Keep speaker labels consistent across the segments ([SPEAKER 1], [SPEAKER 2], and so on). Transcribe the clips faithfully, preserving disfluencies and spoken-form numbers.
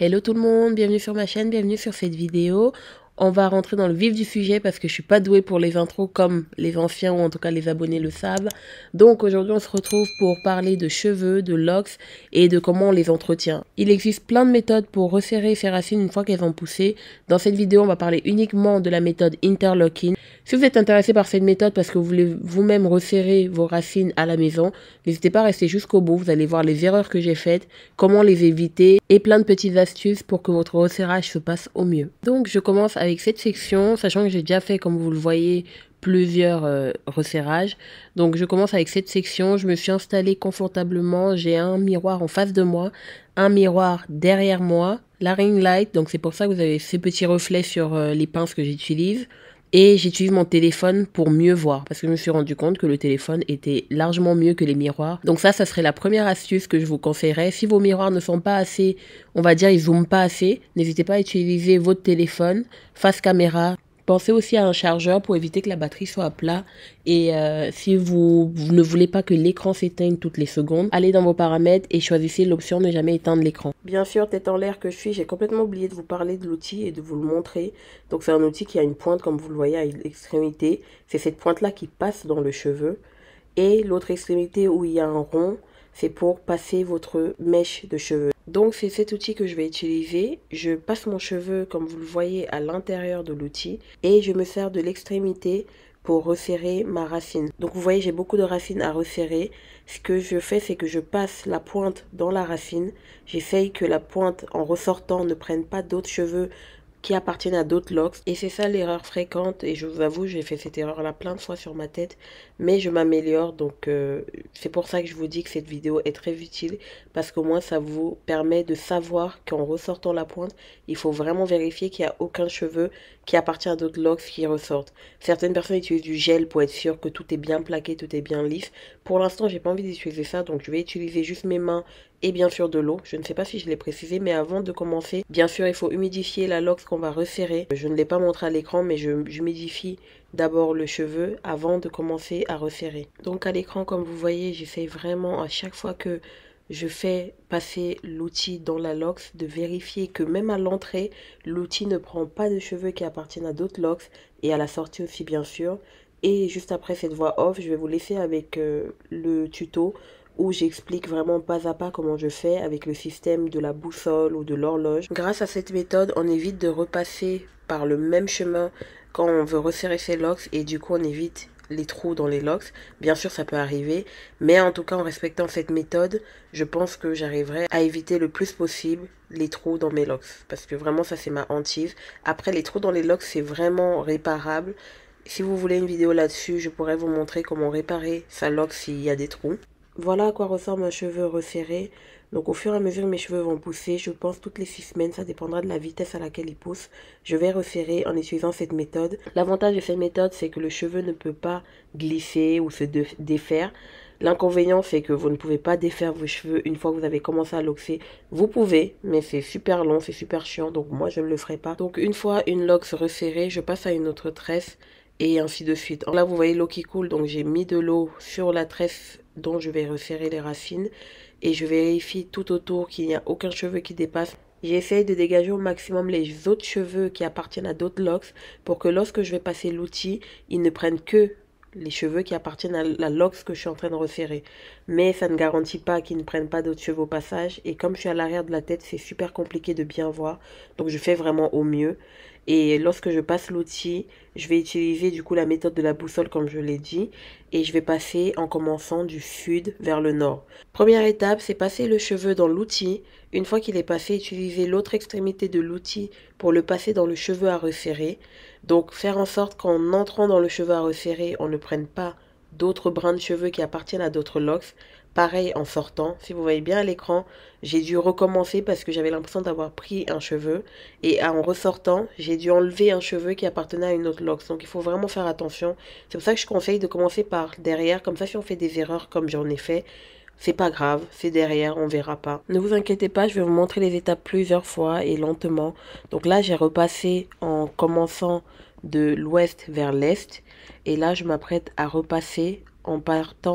[SPEAKER 1] Hello tout le monde, bienvenue sur ma chaîne, bienvenue sur cette vidéo. On va rentrer dans le vif du sujet parce que je suis pas douée pour les intros comme les anciens ou en tout cas les abonnés le savent. Donc aujourd'hui on se retrouve pour parler de cheveux, de locks et de comment on les entretient. Il existe plein de méthodes pour resserrer ces racines une fois qu'elles ont poussé. Dans cette vidéo on va parler uniquement de la méthode interlocking. Si vous êtes intéressé par cette méthode parce que vous voulez vous-même resserrer vos racines à la maison, n'hésitez pas à rester jusqu'au bout, vous allez voir les erreurs que j'ai faites, comment les éviter et plein de petites astuces pour que votre resserrage se passe au mieux. Donc je commence avec cette section, sachant que j'ai déjà fait, comme vous le voyez, plusieurs euh, resserrages. Donc je commence avec cette section, je me suis installée confortablement, j'ai un miroir en face de moi, un miroir derrière moi, la ring light, donc c'est pour ça que vous avez ces petits reflets sur euh, les pinces que j'utilise. Et j'utilise mon téléphone pour mieux voir parce que je me suis rendu compte que le téléphone était largement mieux que les miroirs. Donc ça, ça serait la première astuce que je vous conseillerais. Si vos miroirs ne sont pas assez, on va dire, ils zooment pas assez, n'hésitez pas à utiliser votre téléphone face caméra. Pensez aussi à un chargeur pour éviter que la batterie soit à plat. Et euh, si vous, vous ne voulez pas que l'écran s'éteigne toutes les secondes, allez dans vos paramètres et choisissez l'option ne jamais éteindre l'écran. Bien sûr, tête en l'air que je suis, j'ai complètement oublié de vous parler de l'outil et de vous le montrer. Donc c'est un outil qui a une pointe comme vous le voyez à l'extrémité. C'est cette pointe-là qui passe dans le cheveu. Et l'autre extrémité où il y a un rond, c'est pour passer votre mèche de cheveux. Donc c'est cet outil que je vais utiliser. Je passe mon cheveu comme vous le voyez à l'intérieur de l'outil et je me sers de l'extrémité pour resserrer ma racine. Donc vous voyez, j'ai beaucoup de racines à resserrer. Ce que je fais, c'est que je passe la pointe dans la racine. J'essaye que la pointe en ressortant ne prenne pas d'autres cheveux qui appartiennent à d'autres locks. Et c'est ça l'erreur fréquente. Et je vous avoue, j'ai fait cette erreur-là plein de fois sur ma tête. Mais je m'améliore. Donc euh, c'est pour ça que je vous dis que cette vidéo est très utile. Parce qu'au moins ça vous permet de savoir qu'en ressortant la pointe, il faut vraiment vérifier qu'il n'y a aucun cheveu qui appartient à d'autres locks qui ressortent. Certaines personnes utilisent du gel pour être sûr que tout est bien plaqué, tout est bien lisse. Pour l'instant, j'ai pas envie d'utiliser ça. Donc je vais utiliser juste mes mains et bien sûr de l'eau. Je ne sais pas si je l'ai précisé, mais avant de commencer, bien sûr, il faut humidifier la loque qu'on va resserrer. Je ne l'ai pas montré à l'écran, mais je j'humidifie d'abord le cheveu avant de commencer à resserrer. Donc à l'écran, comme vous voyez, j'essaye vraiment à chaque fois que je fais passer l'outil dans la loque de vérifier que même à l'entrée, l'outil ne prend pas de cheveux qui appartiennent à d'autres locks et à la sortie aussi bien sûr. Et juste après cette voix off, je vais vous laisser avec euh, le tuto où j'explique vraiment pas à pas comment je fais avec le système de la boussole ou de l'horloge. Grâce à cette méthode, on évite de repasser par le même chemin quand on veut resserrer ses locks et du coup on évite les trous dans les locks. Bien sûr ça peut arriver, mais en tout cas en respectant cette méthode, je pense que j'arriverai à éviter le plus possible les trous dans mes locks parce que vraiment ça c'est ma hantise. Après les trous dans les locks c'est vraiment réparable. Si vous voulez une vidéo là-dessus, je pourrais vous montrer comment réparer sa lock s'il y a des trous. Voilà à quoi ressemble un cheveu resserré. Donc au fur et à mesure que mes cheveux vont pousser, je pense toutes les six semaines, ça dépendra de la vitesse à laquelle ils poussent, je vais resserrer en utilisant cette méthode. L'avantage de cette méthode, c'est que le cheveu ne peut pas glisser ou se défaire. L'inconvénient, c'est que vous ne pouvez pas défaire vos cheveux une fois que vous avez commencé à loxer. Vous pouvez, mais c'est super long, c'est super chiant, donc moi je ne le ferai pas. Donc une fois une lox resserrée, je passe à une autre tresse et ainsi de suite. Là vous voyez l'eau qui coule, donc j'ai mis de l'eau sur la tresse dont je vais resserrer les racines et je vérifie tout autour qu'il n'y a aucun cheveu qui dépasse. J'essaye de dégager au maximum les autres cheveux qui appartiennent à d'autres locks pour que lorsque je vais passer l'outil, ils ne prennent que les cheveux qui appartiennent à la lock que je suis en train de resserrer. Mais ça ne garantit pas qu'ils ne prennent pas d'autres cheveux au passage. Et comme je suis à l'arrière de la tête, c'est super compliqué de bien voir. Donc je fais vraiment au mieux. Et lorsque je passe l'outil, je vais utiliser du coup la méthode de la boussole comme je l'ai dit. Et je vais passer en commençant du sud vers le nord. Première étape, c'est passer le cheveu dans l'outil. Une fois qu'il est passé, utiliser l'autre extrémité de l'outil pour le passer dans le cheveu à resserrer. Donc faire en sorte qu'en entrant dans le cheveu à resserrer, on ne prenne pas d'autres brins de cheveux qui appartiennent à d'autres locks. Pareil en sortant, si vous voyez bien à l'écran, j'ai dû recommencer parce que j'avais l'impression d'avoir pris un cheveu. Et en ressortant, j'ai dû enlever un cheveu qui appartenait à une autre lock. Donc il faut vraiment faire attention. C'est pour ça que je conseille de commencer par derrière. Comme ça, si on fait des erreurs comme j'en ai fait, c'est pas grave, c'est derrière, on verra pas. Ne vous inquiétez pas, je vais vous montrer les étapes plusieurs fois et lentement. Donc là, j'ai repassé en commençant de l'ouest vers l'est. Et là, je m'apprête à repasser en partant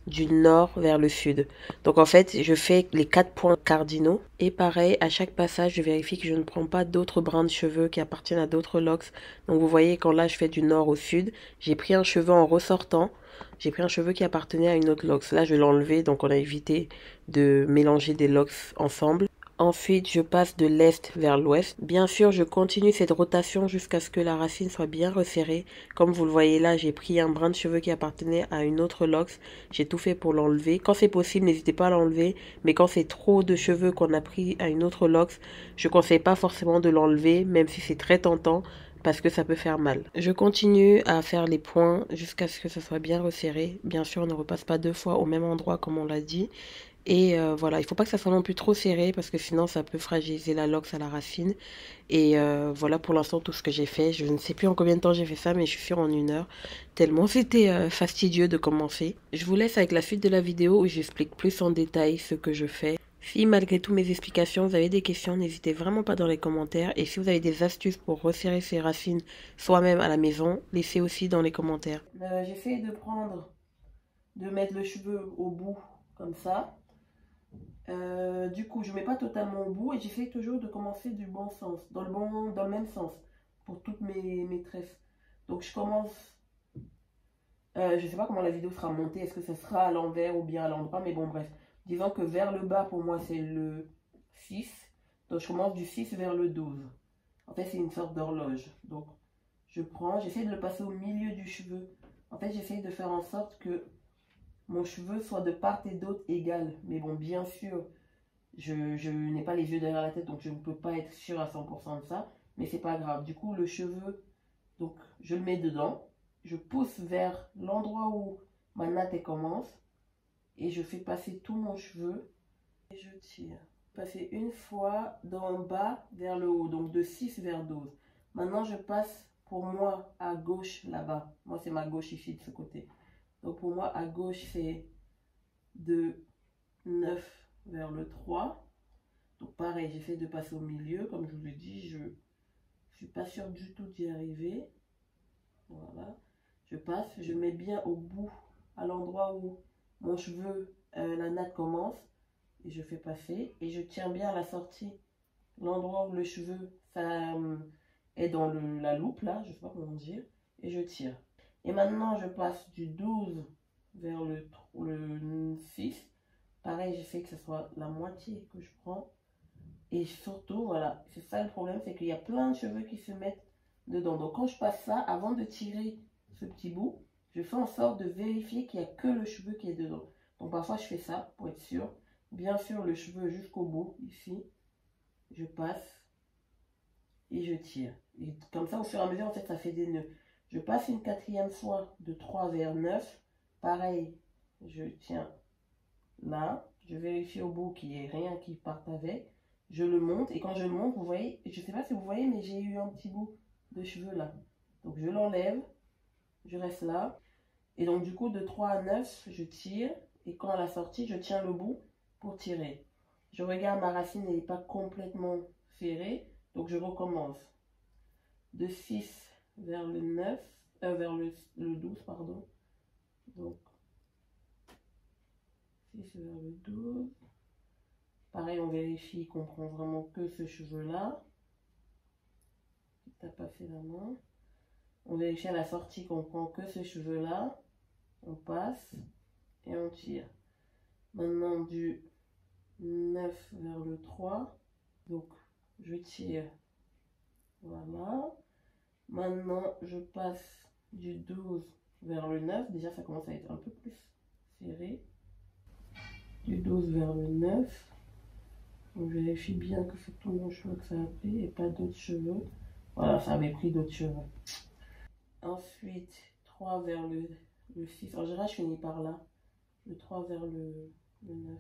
[SPEAKER 1] du nord vers le sud. Donc en fait, je fais les quatre points cardinaux. Et pareil, à chaque passage, je vérifie que je ne prends pas d'autres brins de cheveux qui appartiennent à d'autres locks. Donc vous voyez, quand là, je fais du nord au sud, j'ai pris un cheveu en ressortant. J'ai pris un cheveu qui appartenait à une autre locks. Là, je l'ai enlevé, donc on a évité de mélanger des locks ensemble. Ensuite, je passe de l'est vers l'ouest. Bien sûr, je continue cette rotation jusqu'à ce que la racine soit bien resserrée. Comme vous le voyez là, j'ai pris un brin de cheveux qui appartenait à une autre locks. J'ai tout fait pour l'enlever. Quand c'est possible, n'hésitez pas à l'enlever. Mais quand c'est trop de cheveux qu'on a pris à une autre locks, je ne conseille pas forcément de l'enlever, même si c'est très tentant, parce que ça peut faire mal. Je continue à faire les points jusqu'à ce que ça soit bien resserré. Bien sûr, on ne repasse pas deux fois au même endroit comme on l'a dit. Et euh, voilà, il ne faut pas que ça soit non plus trop serré parce que sinon ça peut fragiliser la locks à la racine. Et euh, voilà pour l'instant tout ce que j'ai fait. Je ne sais plus en combien de temps j'ai fait ça, mais je suis sûre en une heure. Tellement c'était euh, fastidieux de commencer. Je vous laisse avec la suite de la vidéo où j'explique plus en détail ce que je fais. Si malgré tout mes explications, vous avez des questions, n'hésitez vraiment pas dans les commentaires. Et si vous avez des astuces pour resserrer ses racines soi-même à la maison, laissez aussi dans les commentaires. Euh, J'essaie de prendre, de mettre le cheveu au bout comme ça. Euh, du coup, je ne mets pas totalement au bout et j'essaie toujours de commencer du bon sens, dans le, bon, dans le même sens pour toutes mes, mes tresses. Donc, je commence, euh, je ne sais pas comment la vidéo sera montée, est-ce que ça sera à l'envers ou bien à l'endroit, mais bon, bref. Disons que vers le bas, pour moi, c'est le six. Donc, je commence du six vers le douze. En fait, c'est une sorte d'horloge. Donc, je prends, j'essaie de le passer au milieu du cheveu. En fait, j'essaie de faire en sorte que mon cheveu soit de part et d'autre égal. Mais bon, bien sûr, je, je n'ai pas les yeux derrière la tête, donc je ne peux pas être sûr à cent pour cent de ça. Mais c'est pas grave. Du coup, le cheveu, donc je le mets dedans. Je pousse vers l'endroit où ma natte commence. Et je fais passer tout mon cheveu. Et je tire. Passer une fois d'en bas vers le haut. Donc de six vers douze. Maintenant, je passe pour moi à gauche là-bas. Moi, c'est ma gauche ici de ce côté. Donc pour moi, à gauche, c'est de neuf vers le trois. Donc pareil, j'essaie de passer au milieu. Comme je vous l'ai dit, je ne suis pas sûre du tout d'y arriver. Voilà. Je passe, je mets bien au bout, à l'endroit où mon cheveu, euh, la natte commence. Et je fais passer. Et je tiens bien à la sortie. L'endroit où le cheveu ça, euh, est dans le, la loupe, là. Je ne sais pas comment dire. Et je tire. Et maintenant, je passe du douze vers le, le six. Pareil, j'essaie que ce soit la moitié que je prends. Et surtout, voilà, c'est ça le problème, c'est qu'il y a plein de cheveux qui se mettent dedans. Donc quand je passe ça, avant de tirer ce petit bout, je fais en sorte de vérifier qu'il n'y a que le cheveu qui est dedans. Donc parfois je fais ça pour être sûr. Bien sûr, le cheveu jusqu'au bout, ici, je passe et je tire. Et comme ça, au fur et à mesure, en fait, ça fait des nœuds. Je passe une quatrième fois de trois vers neuf. Pareil, je tiens là. Je vérifie au bout qu'il n'y ait rien qui parte avec. Je le monte et quand je le monte, vous voyez, je ne sais pas si vous voyez, mais j'ai eu un petit bout de cheveux là. Donc je l'enlève, je reste là. Et donc du coup, de trois à neuf, je tire. Et quand à la sortie, je tiens le bout pour tirer. Je regarde, ma racine n'est pas complètement serrée. Donc je recommence. De six vers le neuf, euh, vers le, le douze, pardon. Donc six vers le douze. Pareil, on vérifie qu'on prend vraiment que ce cheveu-là. T'as pas fait la main. On vérifie à la sortie qu'on prend que ce cheveu-là. On passe et on tire. Maintenant, du neuf vers le trois. Donc, je tire. Voilà. Maintenant, je passe du douze vers le neuf. Déjà, ça commence à être un peu plus serré. Du douze vers le neuf. On vérifie bien que c'est tout mon cheveu que ça a pris et pas d'autres cheveux. Voilà, ça avait pris d'autres cheveux. Ensuite, trois vers le, le six. En général, je finis par là. Le trois vers le, le neuf.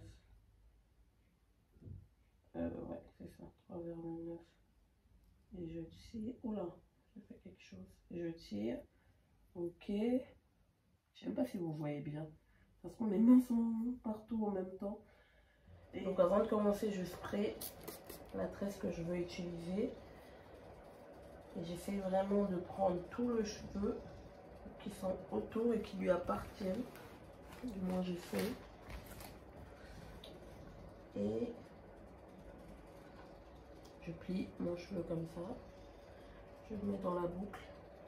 [SPEAKER 1] Euh, ouais, c'est ça. trois vers le neuf. Et je tire. Oula, je fais quelque chose. Et je tire. Ok. Je sais même pas si vous voyez bien. Parce que mes mains sont partout en même temps. Et donc avant de commencer, je spray la tresse que je veux utiliser. Et j'essaie vraiment de prendre tout le cheveu qui sont autour et qui lui appartiennent. Du moins j'essaie. Et je plie mon cheveu comme ça. Je le mets dans la boucle.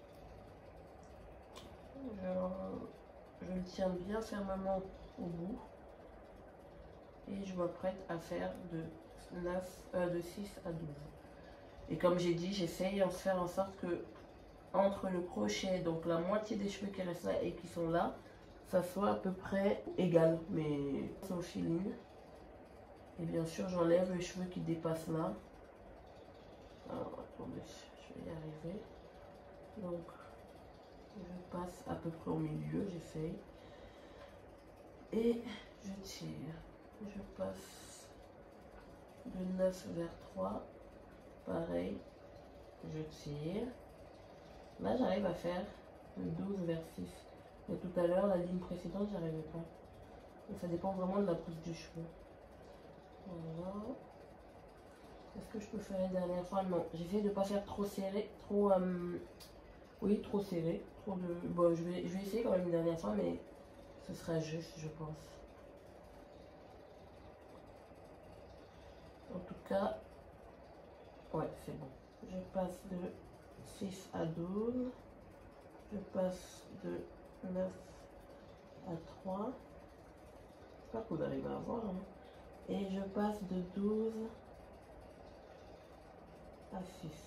[SPEAKER 1] Je, je le tiens bien fermement au bout. Et je m'apprête à faire de, neuf, euh, de six à douze. Et comme j'ai dit, j'essaye de faire en sorte que entre le crochet, donc la moitié des cheveux qui restent là et qui sont là, ça soit à peu près égal. Mais c'est au feeling. Et bien sûr, j'enlève les cheveux qui dépassent là. Alors, attendez, je vais y arriver. Donc, je passe à peu près au milieu, j'essaye. Et je tire. Je passe de neuf vers trois. Pareil, je tire. Là, j'arrive à faire de douze vers six. Mais tout à l'heure, la ligne précédente, j'arrivais pas. Donc, ça dépend vraiment de la pousse du cheveu. Voilà. Est-ce que je peux faire une dernière fois? Non, j'essaie de ne pas faire trop serré, trop, euh, oui, trop serré, trop de, bon, je vais, je vais essayer quand même une dernière fois, mais ce sera juste, je pense. En tout cas, ouais, c'est bon. Je passe de six à douze, je passe de neuf à trois, j'espère que vous arrivez à voir, hein. Et je passe de douze à six.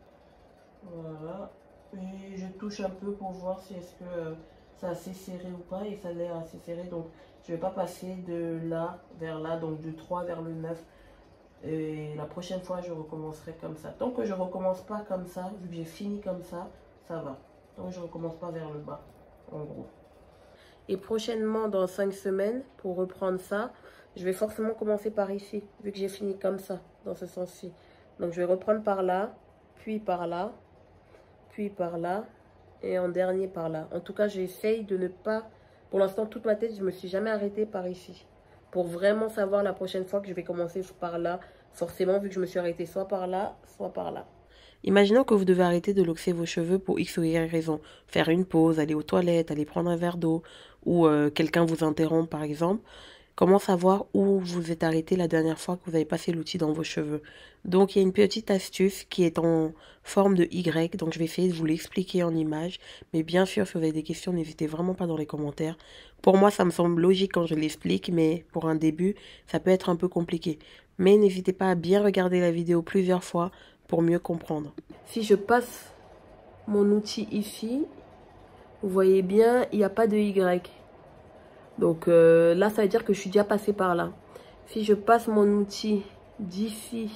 [SPEAKER 1] Voilà. Et je touche un peu pour voir si est-ce que c'est assez serré ou pas. Et ça a l'air assez serré. Donc je vais pas passer de là vers là. Donc du trois vers le neuf. Et la prochaine fois je recommencerai comme ça. Tant que je recommence pas comme ça, vu que j'ai fini comme ça, ça va. Tant que je recommence pas vers le bas. En gros. Et prochainement, dans cinq semaines, pour reprendre ça, je vais forcément commencer par ici, vu que j'ai fini comme ça, dans ce sens-ci. Donc je vais reprendre par là, puis par là, puis par là, et en dernier par là. En tout cas, j'essaye de ne pas... Pour l'instant, toute ma tête, je ne me suis jamais arrêtée par ici. Pour vraiment savoir la prochaine fois que je vais commencer par là, forcément, vu que je me suis arrêtée soit par là, soit par là. Imaginons que vous devez arrêter de luxer vos cheveux pour X ou Y raison. Faire une pause, aller aux toilettes, aller prendre un verre d'eau, ou euh, quelqu'un vous interrompt par exemple. Comment savoir où vous êtes arrêté la dernière fois que vous avez passé l'outil dans vos cheveux? Donc il y a une petite astuce qui est en forme de Y, donc je vais essayer de vous l'expliquer en image. Mais bien sûr, si vous avez des questions, n'hésitez vraiment pas dans les commentaires. Pour moi, ça me semble logique quand je l'explique, mais pour un début, ça peut être un peu compliqué. Mais n'hésitez pas à bien regarder la vidéo plusieurs fois pour mieux comprendre. Si je passe mon outil ici, vous voyez bien, il n'y a pas de Y. Donc euh, là, ça veut dire que je suis déjà passée par là. Si je passe mon outil d'ici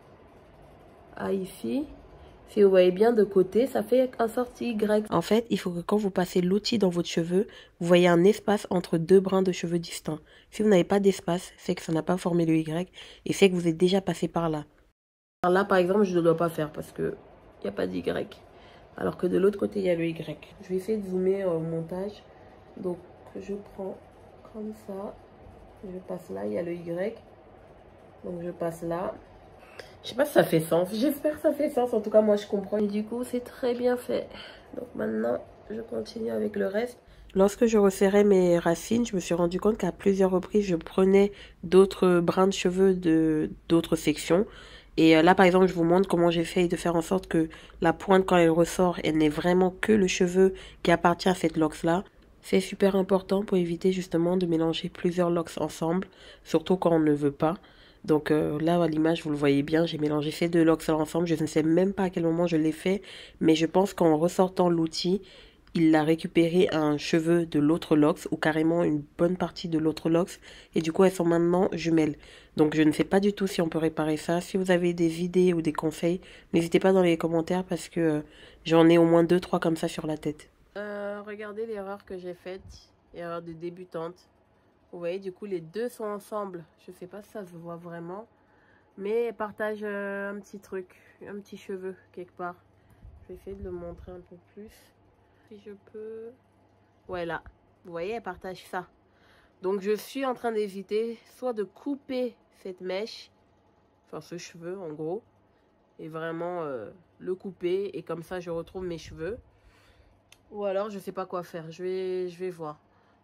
[SPEAKER 1] à ici, si vous voyez bien de côté, ça fait un sorti Y. En fait, il faut que quand vous passez l'outil dans votre cheveu, vous voyez un espace entre deux brins de cheveux distincts. Si vous n'avez pas d'espace, c'est que ça n'a pas formé le Y et c'est que vous êtes déjà passé par là. Par là, par exemple, je ne dois pas faire parce que il n'y a pas d'Y. Alors que de l'autre côté, il y a le Y. Je vais essayer de zoomer au montage. Donc, je prends comme ça. Je passe là, il y a le Y. Donc, je passe là. Je sais pas si ça fait sens. J'espère que ça fait sens. En tout cas, moi, je comprends. Et du coup, c'est très bien fait. Donc, maintenant, je continue avec le reste. Lorsque je resserrais mes racines, je me suis rendu compte qu'à plusieurs reprises, je prenais d'autres brins de cheveux de d'autres sections. Et là, par exemple, je vous montre comment j'essaye de faire en sorte que la pointe, quand elle ressort, elle n'est vraiment que le cheveu qui appartient à cette loque-là. C'est super important pour éviter justement de mélanger plusieurs locks ensemble, surtout quand on ne veut pas. Donc euh, là, à l'image, vous le voyez bien, j'ai mélangé ces deux locks ensemble. Je ne sais même pas à quel moment je l'ai fait, mais je pense qu'en ressortant l'outil, il a récupéré un cheveu de l'autre lox ou carrément une bonne partie de l'autre lox et du coup elles sont maintenant jumelles. Donc je ne sais pas du tout si on peut réparer ça. Si vous avez des idées ou des conseils, n'hésitez pas dans les commentaires parce que euh, j'en ai au moins deux trois comme ça sur la tête. Euh, regardez l'erreur que j'ai faite, erreur de débutante. Vous voyez, du coup les deux sont ensemble. Je sais pas si ça se voit vraiment, mais elles partagent euh, un petit truc, un petit cheveu quelque part. Je vais essayer de le montrer un peu plus. Si je peux... Ouais, là. Vous voyez, elle partage ça. Donc, je suis en train d'éviter soit de couper cette mèche, enfin, ce cheveu, en gros, et vraiment euh, le couper, et comme ça, je retrouve mes cheveux. Ou alors, je sais pas quoi faire. Je vais, je vais voir.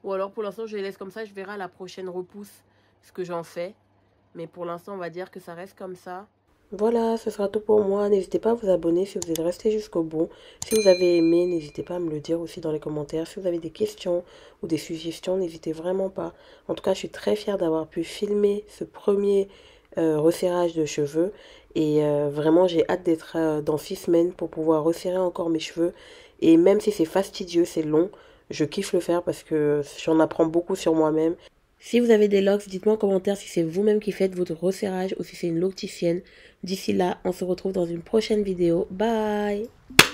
[SPEAKER 1] Ou alors pour l'instant je les laisse comme ça, je verrai à la prochaine repousse ce que j'en fais. Mais pour l'instant on va dire que ça reste comme ça. Voilà, ce sera tout pour moi. N'hésitez pas à vous abonner si vous êtes resté jusqu'au bout. Si vous avez aimé, n'hésitez pas à me le dire aussi dans les commentaires. Si vous avez des questions ou des suggestions, n'hésitez vraiment pas. En tout cas, je suis très fière d'avoir pu filmer ce premier euh, resserrage de cheveux. Et euh, vraiment, j'ai hâte d'être euh, dans six semaines pour pouvoir resserrer encore mes cheveux. Et même si c'est fastidieux, c'est long, je kiffe le faire parce que j'en apprends beaucoup sur moi-même. Si vous avez des locks, dites-moi en commentaire si c'est vous-même qui faites votre resserrage ou si c'est une locticienne. D'ici là, on se retrouve dans une prochaine vidéo. Bye!